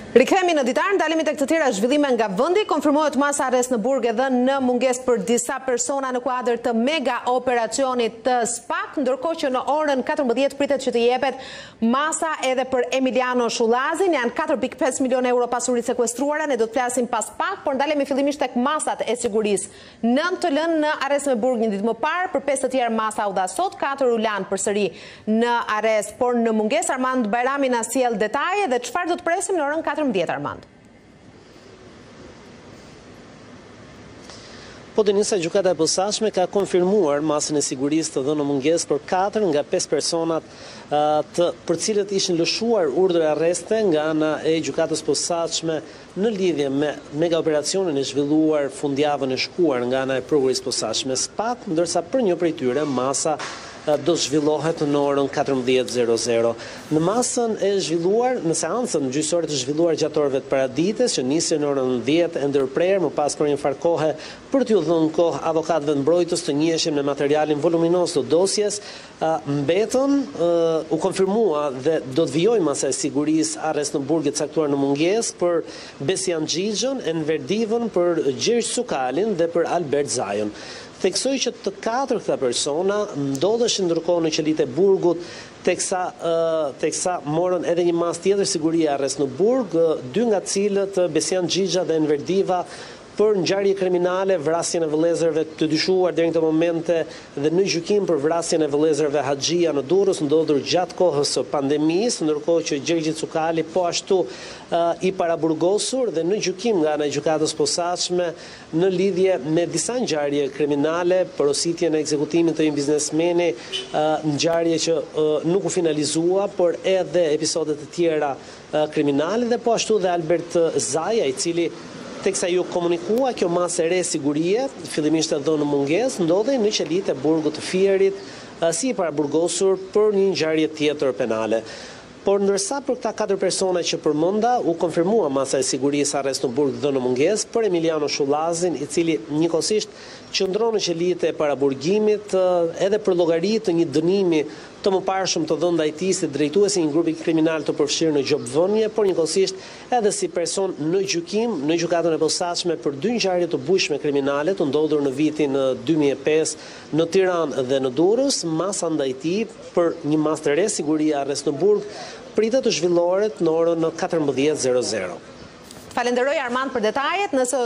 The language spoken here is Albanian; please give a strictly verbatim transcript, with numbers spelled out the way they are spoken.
Rikthehemi në ditar, ndalemi tek të tjera zhvillime nga vendi. Konfirmohet masa arrest në Burg edhe në mungesë për disa persona në kuadër të mega operacionit të SPAK, ndërkohë që në orën katërmbëdhjetë pritet që të jepet masa edhe për Emiliano Shullazin. Janë katër pikë pesë milionë euro pasuri sekuestruara. Ne do të flasim pas pak, por ndalemi fillimisht tek masat e sigurisë. Nëntë të lënë në arrest në Burg një ditë më parë, për pesë të tjerë masa u dha sot, katër u lanë përsëri në arrest, por në mungesë Armand Bajrami na sjell detaje dhe çfarë do të presim në orën katërmbëdhjetë, Armand. Po Denisa, gjykata e posaçme ka konfirmuar masën e sigurisë të dhënë në mungesë për katër nga pesë personat të, për cilët ishin lëshuar urdhër arreste nga ana e gjykatës posaçme në lidhje me mega operacionin e zhvilluar fundjavën e shkuar nga ana e prokurisë posaçme SPAK, ndërsa për një prej tyre masa do zhvillohet në orën katërmbëdhjetë. Në masën e zhvilluar, në seancën gjyqësore të zhvilluar gjatë orëve të paradites, që nisi në orën dhjetë e ndërprerë, më pas për një farë kohe për t'ju dhënë kohë avokatëve të mbrojtës të njiheshim në materialin voluminos të dosjes, mbetën u konfirmua dhe do të vijojë masa e sigurisë arrest në Burg e caktuar në mungesë për Besian Xhixhën, Enver Divën, për Gjergj Cukalin dhe për Albert Zajon. Theksoj që të katër këta persona ndodheshin ndërkohë në qelitë e Burgut, teksa, uh, teksa morën edhe një mas tjetër sigurie arrest në Burg, uh, dy nga cilët Besian Xhixha dhe Enver Diva për ngjarje kriminale, vrasjen e vëllezërve të dyshuar deri në këtë momente dhe në gjykim për vrasjen e vëllezërve Haxhia në Durrës, ndodhur gjatë kohës së pandemisë, ndërkohë që Gjergj Cukali po ashtu uh, i paraburgosur dhe në gjykim nga ana e gjykatës posaçme në lidhje me disa ngjarje kriminale, porositjen e ekzekutimit të një biznesmeni, uh, ngjarje që uh, nuk u finalizua, por edhe episode të tjera uh, kriminale dhe po ashtu dhe Albert Zaja, i cili teksa ju komunikua kjo masë e re sigurie, fillimisht e dhënë në mungesë, ndodhej në qelitë e Burgut të Fierit, si i paraburgosur për një ngjarje tjetër penale. Por ndërsa për këta katër persona që përmenda, u konfirmua masa e sigurisë arrest në Burg dhënë në mungesë për Emiliano Shullazin, i cili njëkohësisht qëndron në qelitë e paraburgimit edhe për llogari të një dënimi të mëparshëm të dhënë ndaj tij si drejtuesi një grupi kriminal të përfshirë në gjobvënie, por njëkohësisht edhe si person në gjykim në gjykatën e posaçme për dy ngjarje të bujshme kriminale të ndodhur në vitin dy mijë e pesë në Tiranë dhe në Durrës. Masa ndaj tij për një masë të re sigurie arrest në Burg pritet të zhvillohet në orën katërmbëdhjetë. Falenderoj Armand për detajet. Nëse